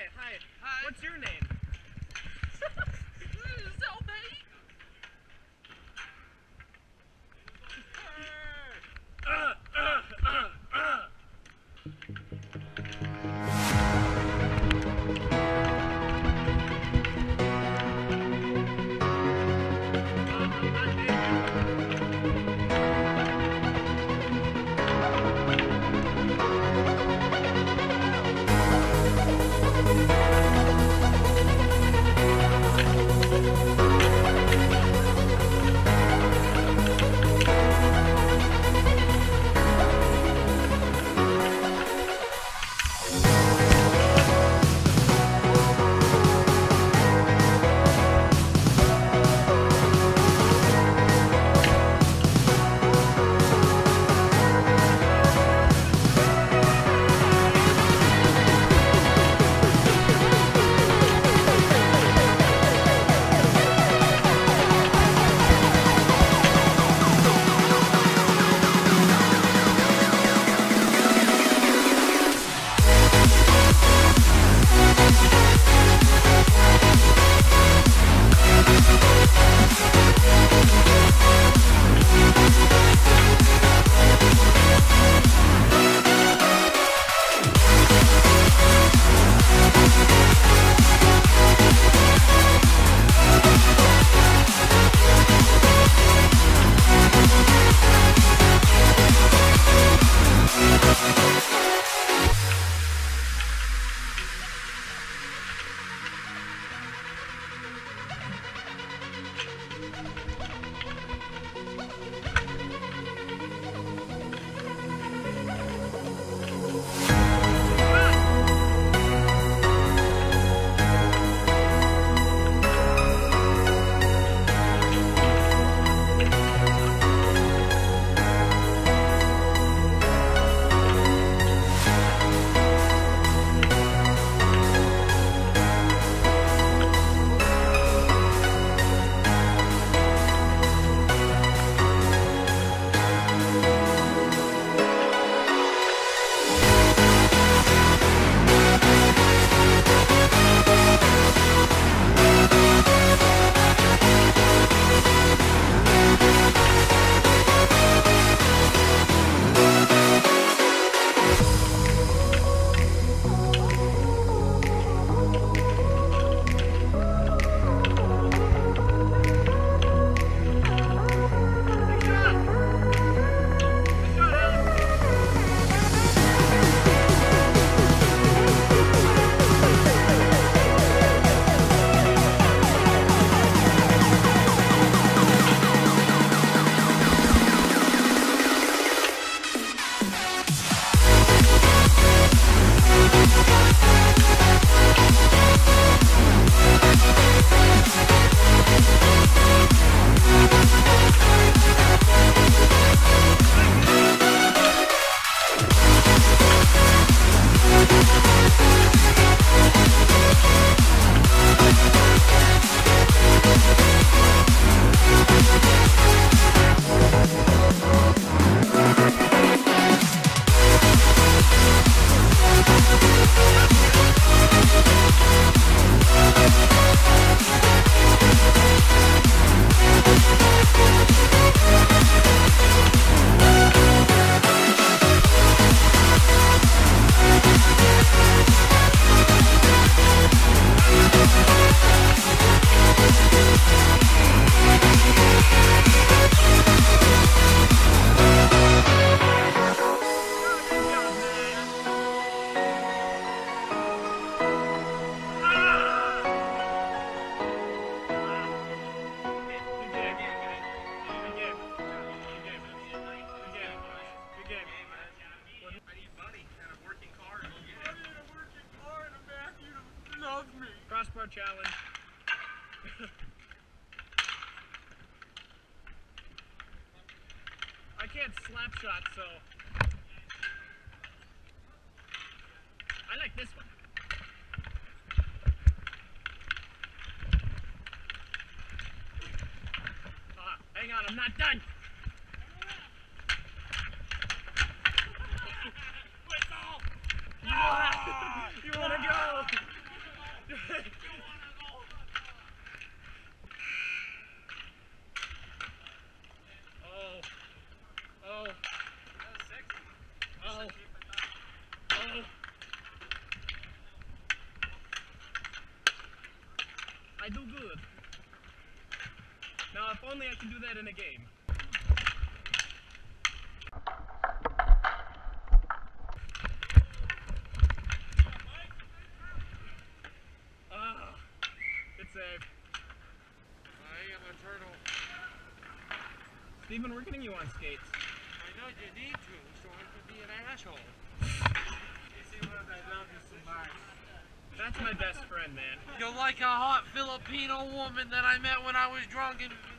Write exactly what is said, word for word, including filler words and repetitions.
Hi, hi. Hi. What's your name? uh, uh, uh, uh. Crossbar challenge. I can't slap shot, so I like this one. Ah, hang on, I'm not done. You wanna go? only I can do that in a game. Ah, good save. I am a turtle. Steven, we're getting you on skates. I know you need to, so I can be an asshole. You see what I love you so much. That's my best friend, man. You're like a hot Filipino woman that I met when I was drunk in